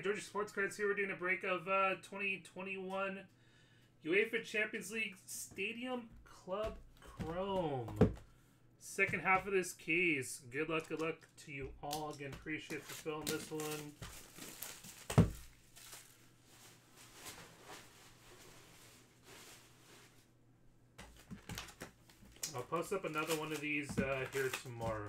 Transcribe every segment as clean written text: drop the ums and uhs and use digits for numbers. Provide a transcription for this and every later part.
Georgia Sports Cards here. We're doing a break of 2021 UEFA Champions League Stadium Club Chrome. Second half of this case. Good luck to you all. Again, appreciate the fill on this one. I'll post up another one of these here tomorrow.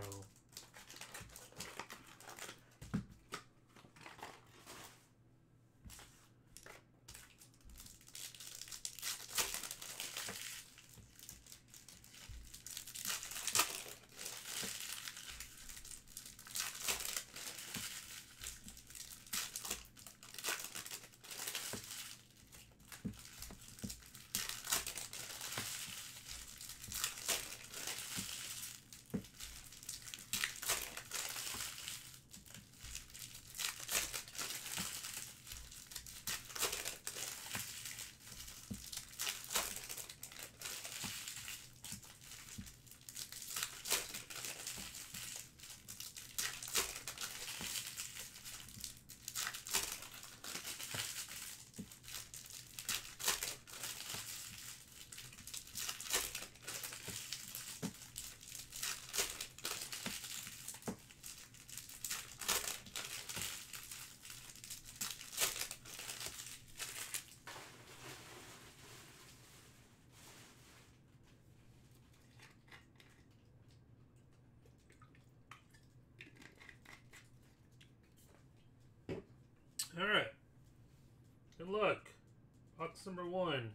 All right. Good luck. Box number 1.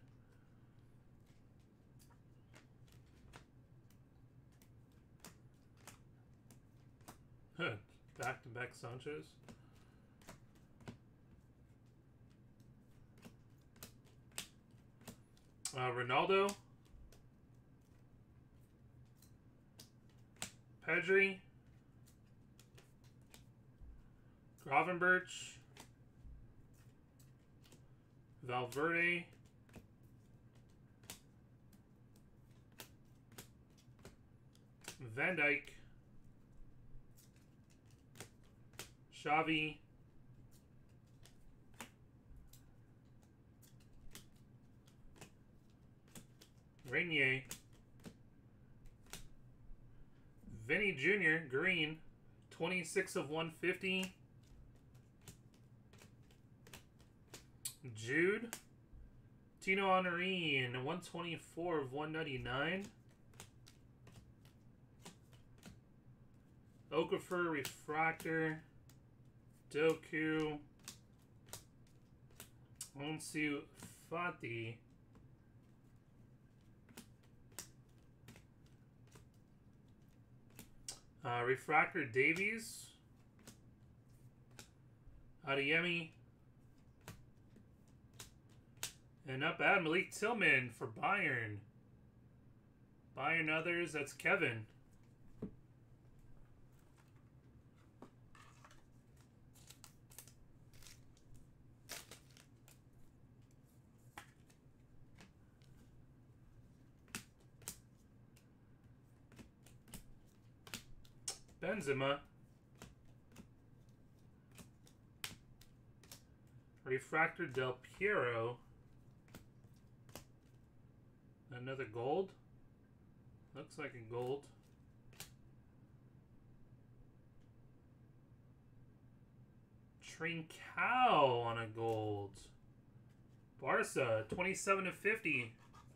Back-to-back Sanchez. Ronaldo. Pedri. Gravenberch. Valverde. Van Dijk. Xavi. Renier. Vinny Jr. Green. 26 of 150. Jude. Tino Henry and 124 of 199. Okafor Refractor. Doku. Ansu Fati. Refractor Davies. Adeyemi. And not bad, Malik Tillman for Bayern. Bayern others, that's Kevin. Benzema. Refractor Del Piero. Another gold. Looks like a gold. Trincao on a gold. Barca, 27 of 50.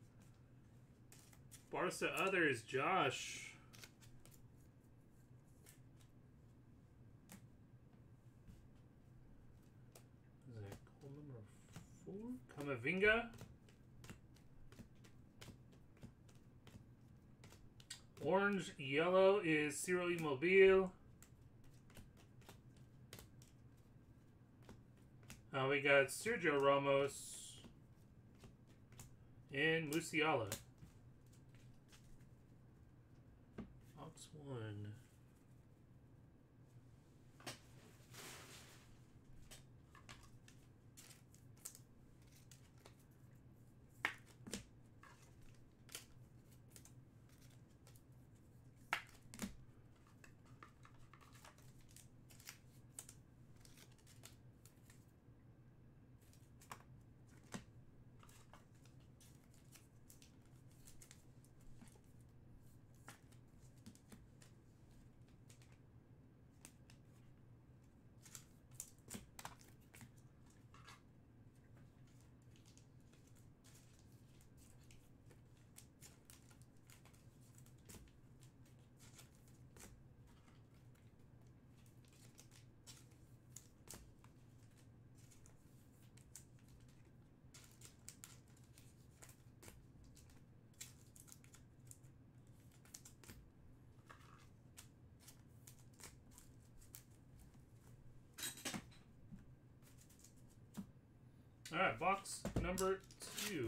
Barca others, Josh. Is that gold number 4? Camavinga. Orange, yellow is Ciro Immobile. We got Sergio Ramos and Musiala. Box 1. All right, box number 2.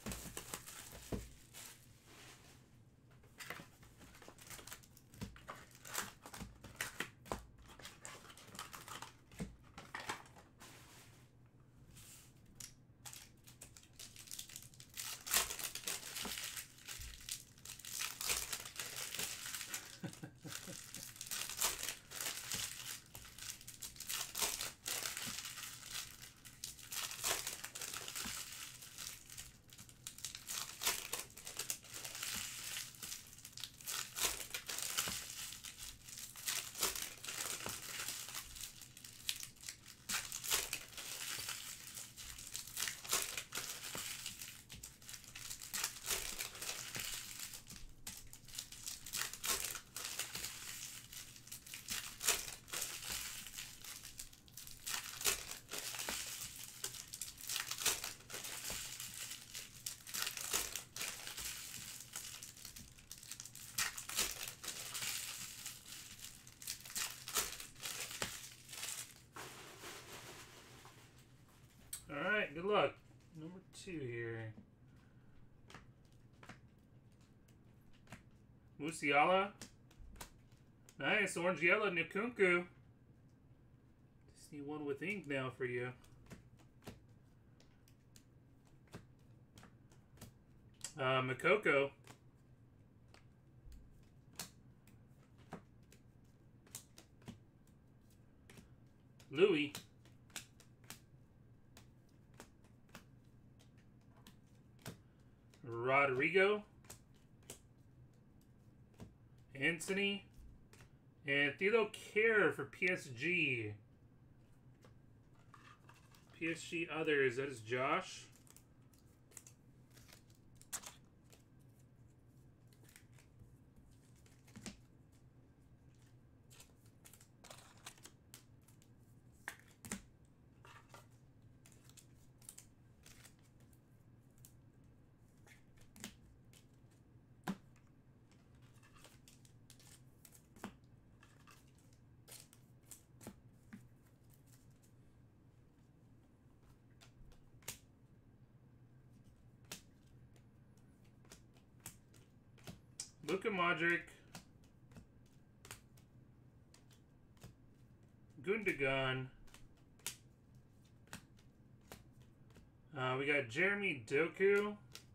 Alright, good luck. Number 2 here. Musiala. Nice, orange yellow, Nkunku. Just need one with ink now for you. Makoko. Louis. Rodrigo. Anthony. And Thilo Kehrer for PSG. PSG others. That is Josh. Luka Modric, Gundogan. We got Jeremy Doku.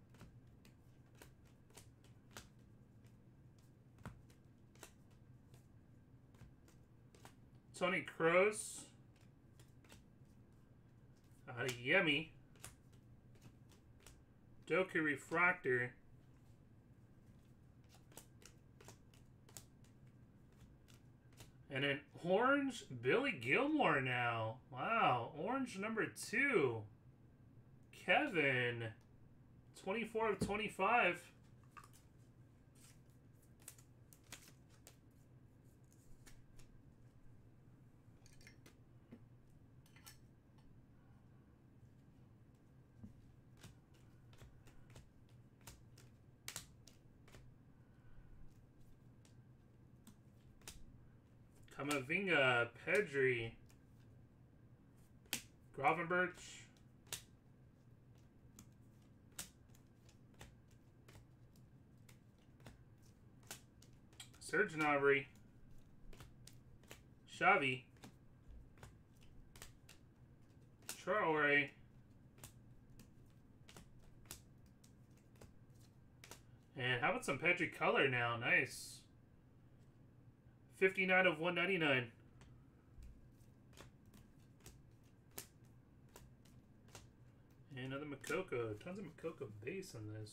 Tony Kroos. Yemi. Doku Refractor. And an orange Billy Gilmore now. Wow. Orange number 2. Kevin. 24 of 25. Kamavinga, Pedri, Gravenberch, Serge Gnabry, Xavi, Traore, and how about some Pedri color now? Nice. 59 of 199. And another Makoko. Tons of Makoko base on this.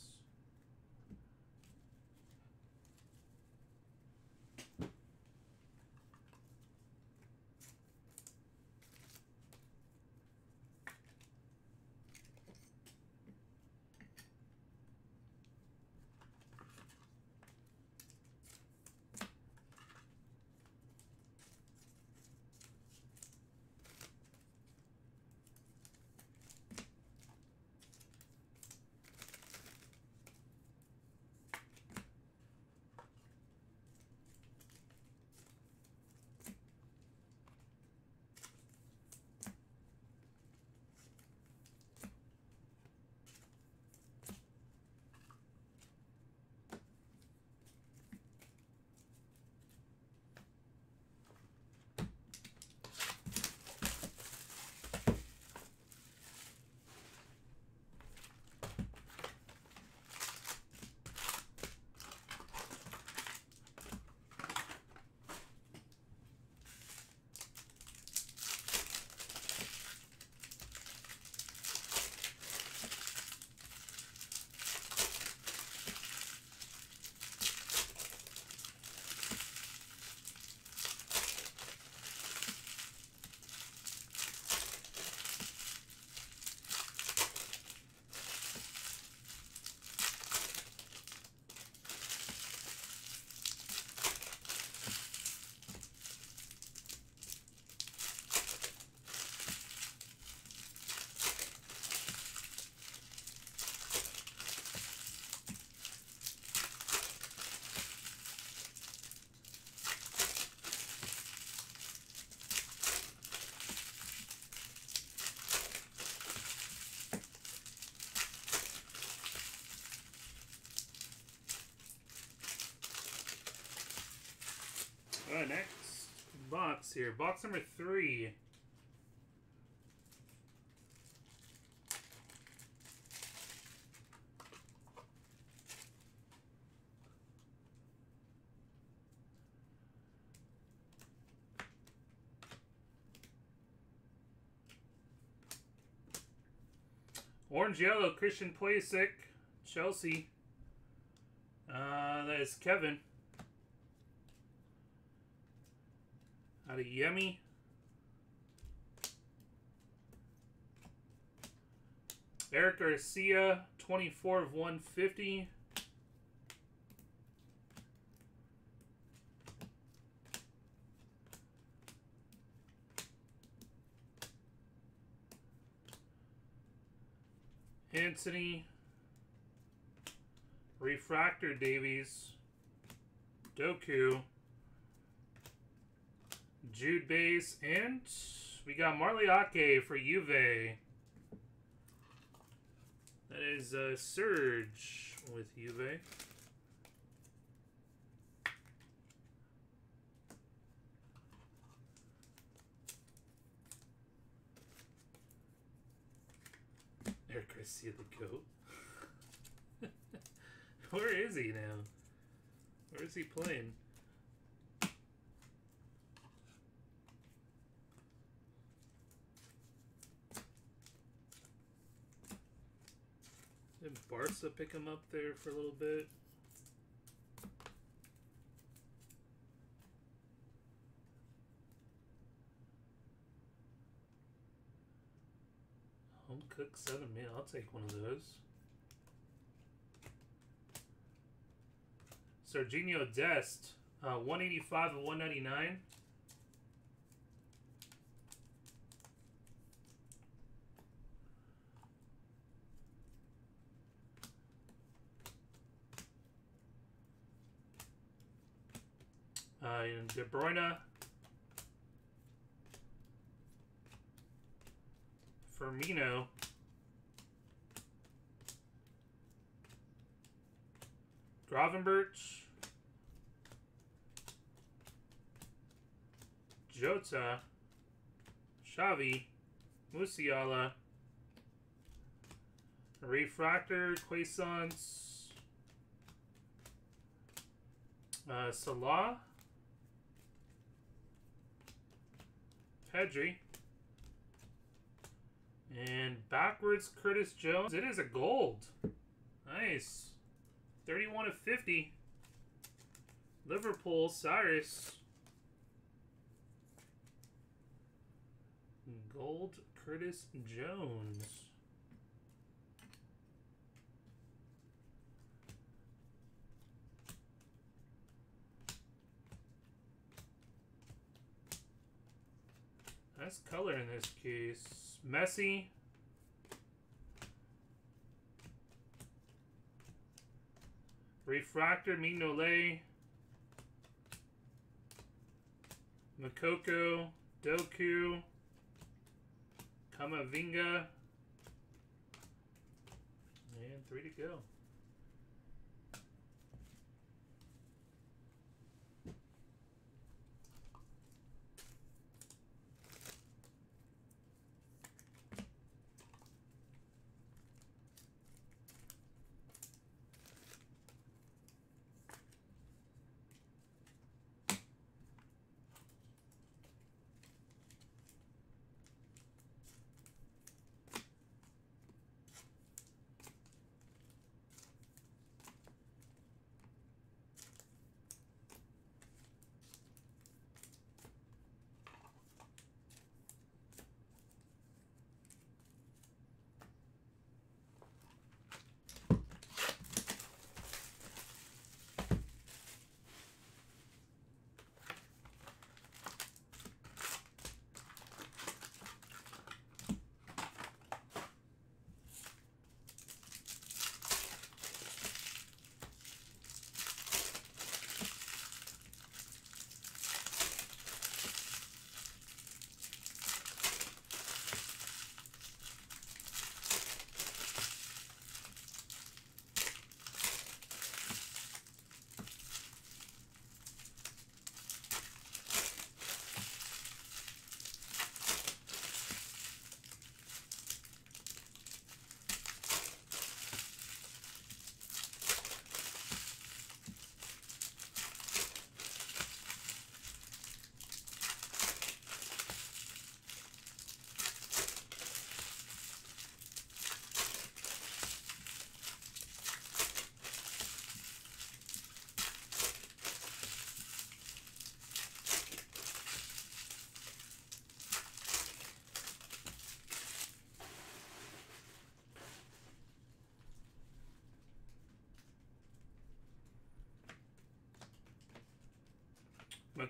Next box here. Box number 3. Orange yellow, Christian Pulisic, Chelsea. That is Kevin. Out of Yemi. Eric Garcia, 24 of 150. Anthony. Refractor Davies. Doku. Jude base. And we got Marliake for Juve. That is Surge with Juve. Eric Garcia the GOAT. Where is he now? Where is he playing? Did Barca pick him up there for a little bit? Home cook 7 man. I'll take one of those. Serginho Dest, 185 and 199. De Bruyne. Firmino. Gravenberch. Jota. Xavi. Musiala. Refractor. Quaisance. Salah. Pedri. And backwards, Curtis Jones. It is a gold. Nice. 31 of 50. Liverpool, Cyrus. Gold, Curtis Jones. Nice color in this case. Messi. Refractor, Mignolet. Makoko. Doku. Kamavinga. And 3 to go.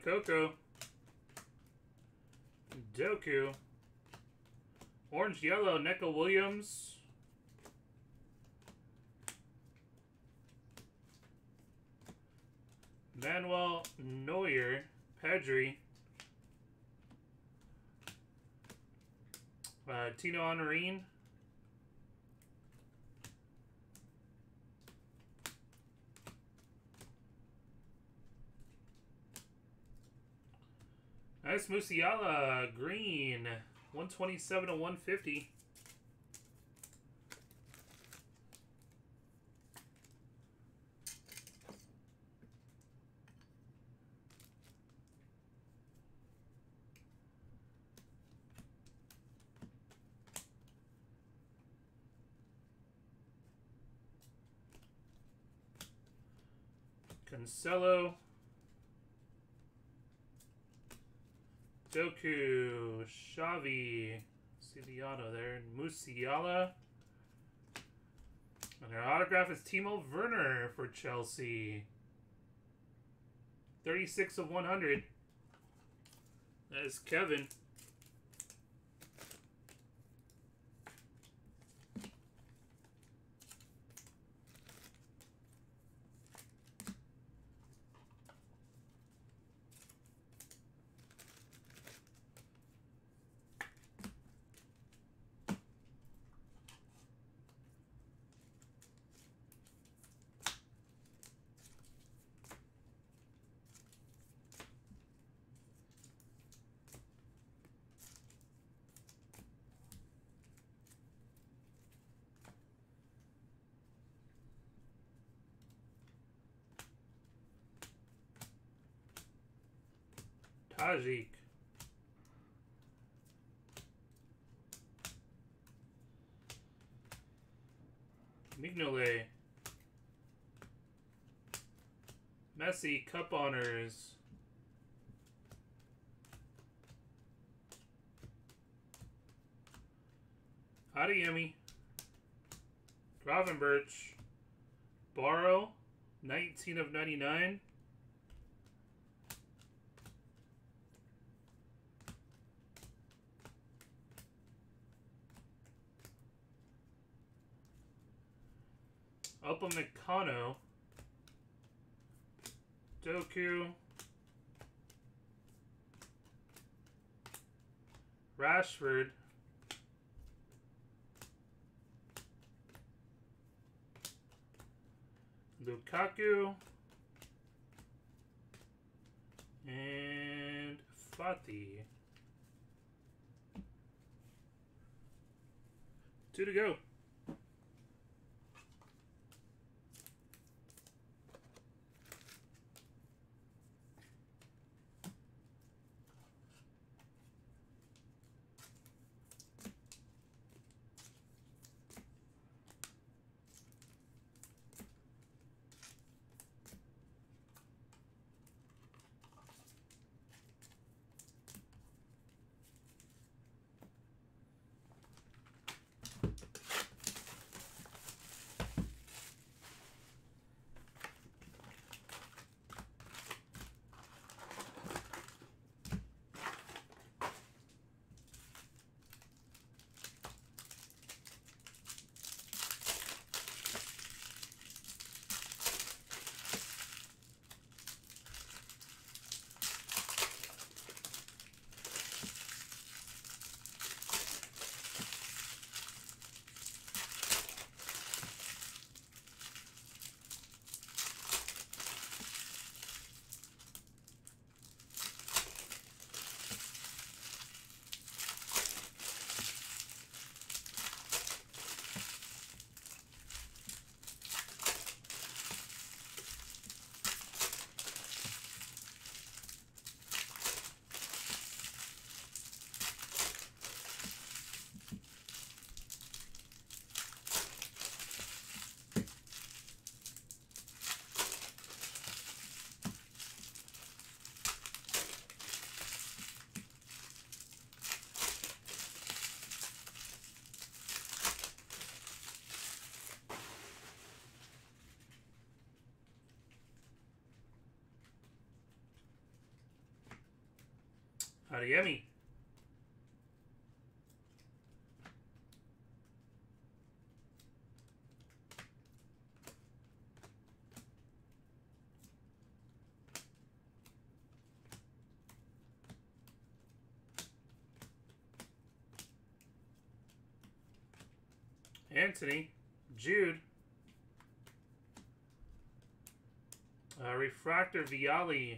Makoko. Doku. Orange yellow, Neko Williams. Manuel Neuer, Pedri. Tino Honorine. Nice Musiala, green. 127 to 150. Cancelo. Doku. Xavi. See the auto there. Musiala. And our autograph is Timo Werner for Chelsea. 36 of 100. That is Kevin. Tajik. Mignolet. Messi, Cup Honors. Adeyemi. Gravenberch. Borrow. 19 of 99. Upamecano. Doku. Rashford. Lukaku. And Fati. 2 to go. Ariemi. Anthony. Jude. Refractor Viali.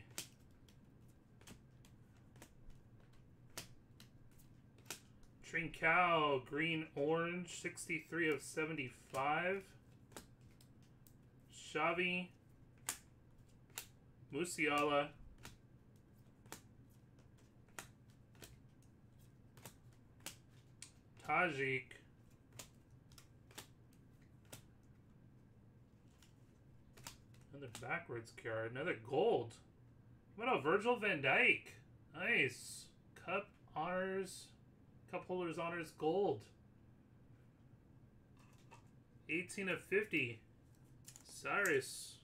Trincao, green orange, 63 of 75. Xavi. Musiala. Tajik. Another backwards card. Another gold. What about Virgil van Dijk? Nice. Cup honors. Cup holders honors gold. 18 of 50. Cyrus.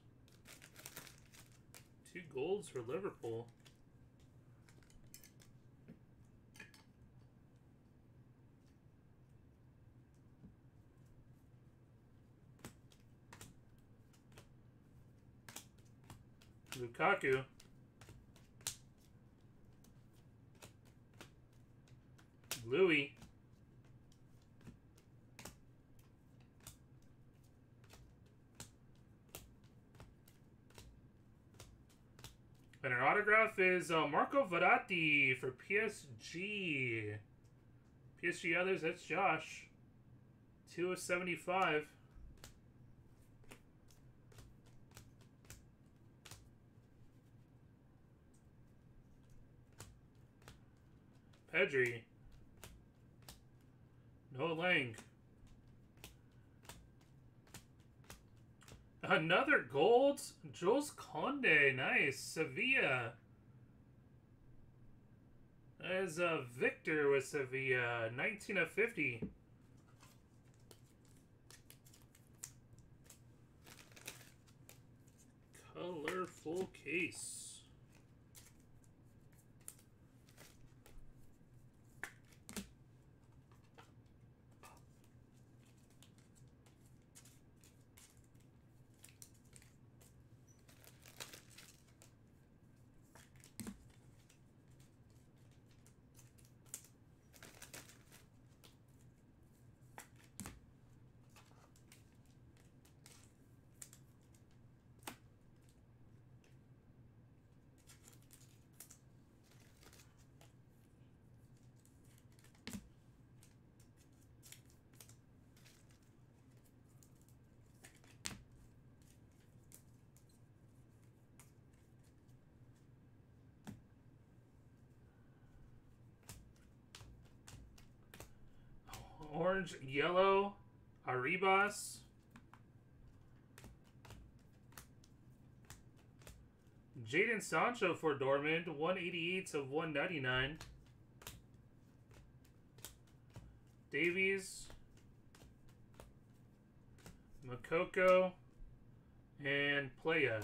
2 golds for Liverpool. Lukaku. Louis. And our autograph is Marco Verratti for PSG. PSG others, that's Josh. 2 of 75. Pedri. No Lang. Another gold. Jules Conde. Nice. Sevilla. That is Victor with Sevilla. 19 of 50. Colorful case. Orange, yellow, Arribas. Jadon Sancho for Dortmund, 188 of 199. Davies, Makoko, and Playa.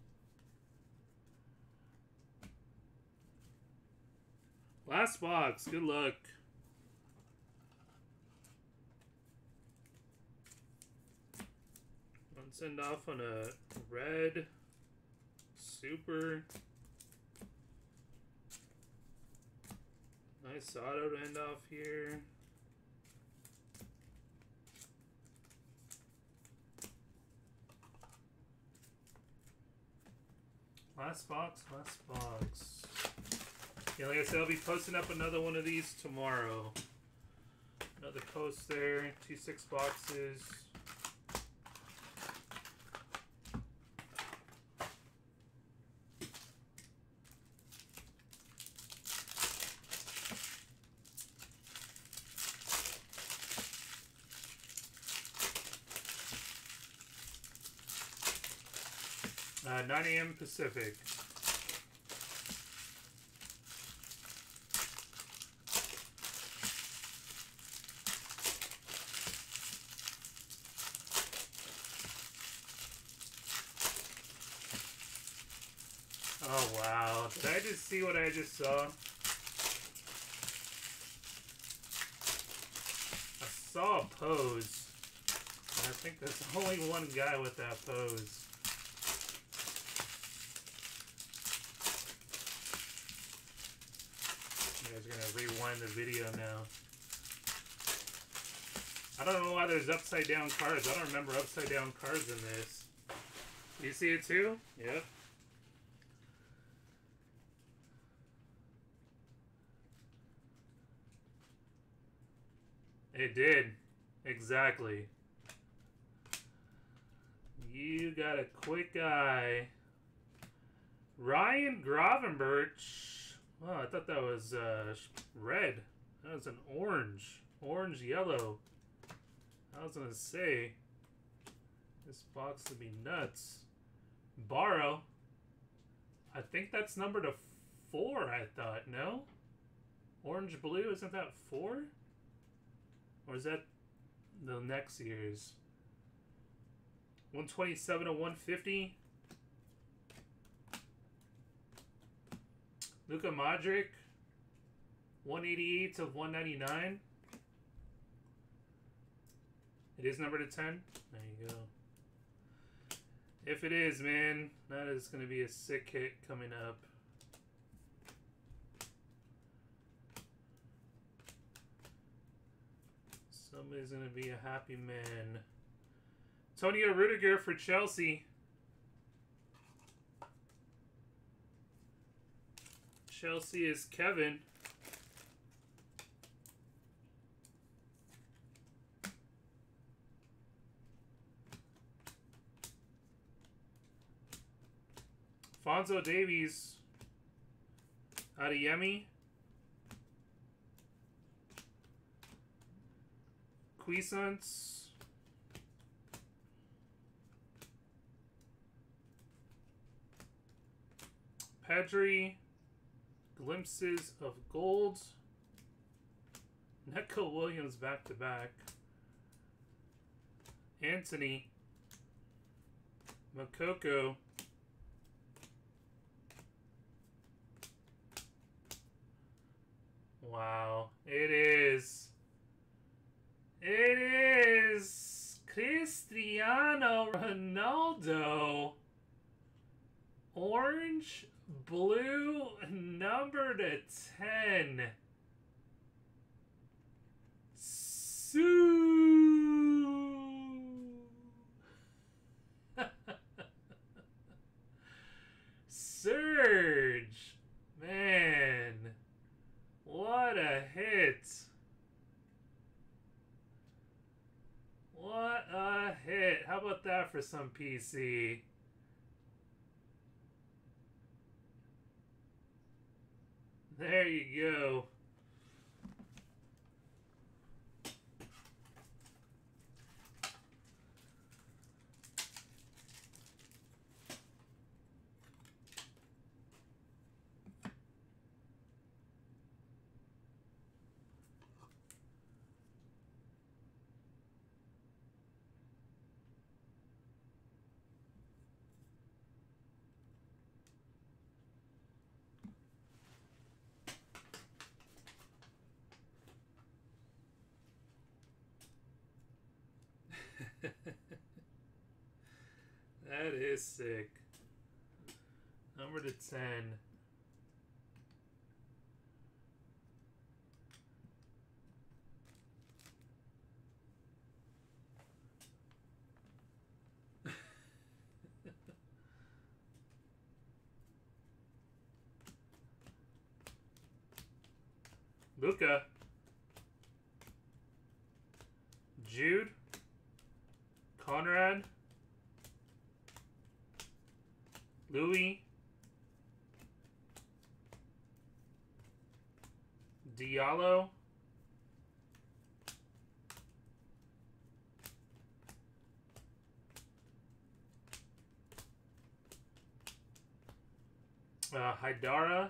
Last box. Good luck. Send off on a red super. Nice auto to end off here. Last box, last box. Yeah, like I said, I'll be posting up another one of these tomorrow. Another post there, 2 6 boxes. 9 a.m. Pacific. Oh, wow. Did I just see what I just saw? saw a pose. And I think there's only one guy with that pose. You guys are gonna rewind the video now. I don't know why there's upside down cards. I don't remember upside down cards in this. You see it too? Yep. It did. Exactly. You got a quick eye. Ryan Gravenberch. Oh, I thought that was red. That was an orange. Orange yellow. I was gonna say, this box would be nuts. Borrow. I think that's numbered to 4, I thought. No? Orange blue, isn't that 4? Or is that the next year's? 127 to 150. Luka Modric. 188 to 199. It is numbered to 10. There you go. If it is, man, that is going to be a sick hit coming up. Somebody's going to be a happy man. Antonio Rudiger for Chelsea. Chelsea is Kevin. Fonzo Davies. Adeyemi. Cuisance. Pedri. Glimpses of Gold. Neco Williams back to back. Anthony. Makoko. Wow. It is. It is Cristiano Ronaldo. Orange, blue, number to 10. Surge. Man. What a hit. What a hit. How about that for some PC? There you go. That is sick. Number to 10. Luka. Jude. Conrad. Louis. Diallo. Haidara.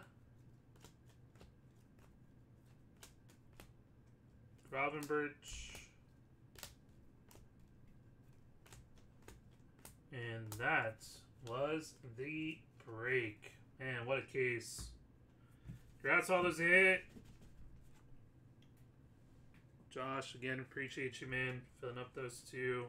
Gravenberch. And that was the break. Man, what a case. Congrats, all those hit. Josh, again, appreciate you, man. Filling up those two.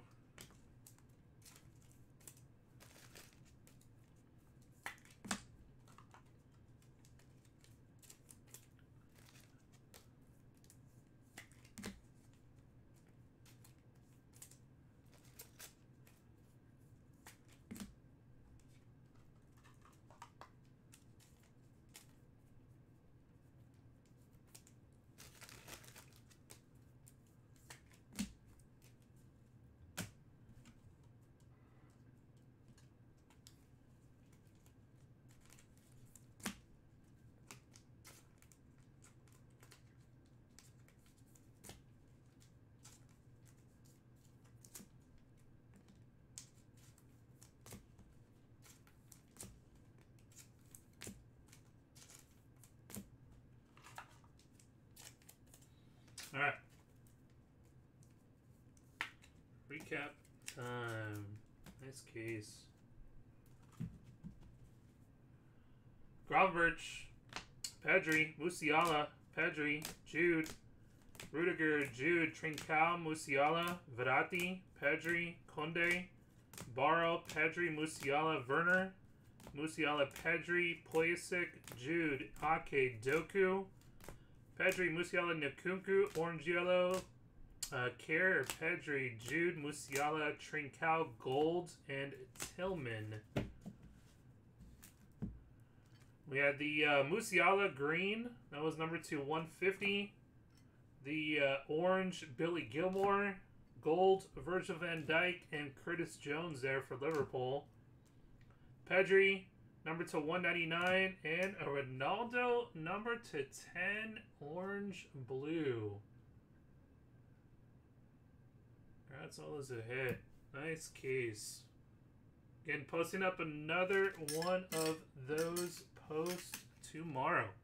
All right. Recap time. Nice case. Gravenberch, Pedri, Musiala, Pedri, Jude, Rudiger, Jude, Trincao, Musiala, Verratti, Pedri, Conde, Barrow, Pedri, Musiala, Werner, Musiala, Pedri, Pulisic, Jude, Ake, Doku, Pedri, Musiala, Nkunku, Orange Yellow, Kerr, Pedri, Jude, Musiala, Trincao, Gold, and Tillman. We had the Musiala green. That was number 2/150. The orange Billy Gilmore. Gold Virgil van Dijk and Curtis Jones there for Liverpool. Pedri number 2/199. And a Ronaldo number 2/10 orange blue. That's always a hit. Nice case. Again, posting up another one of those posts tomorrow.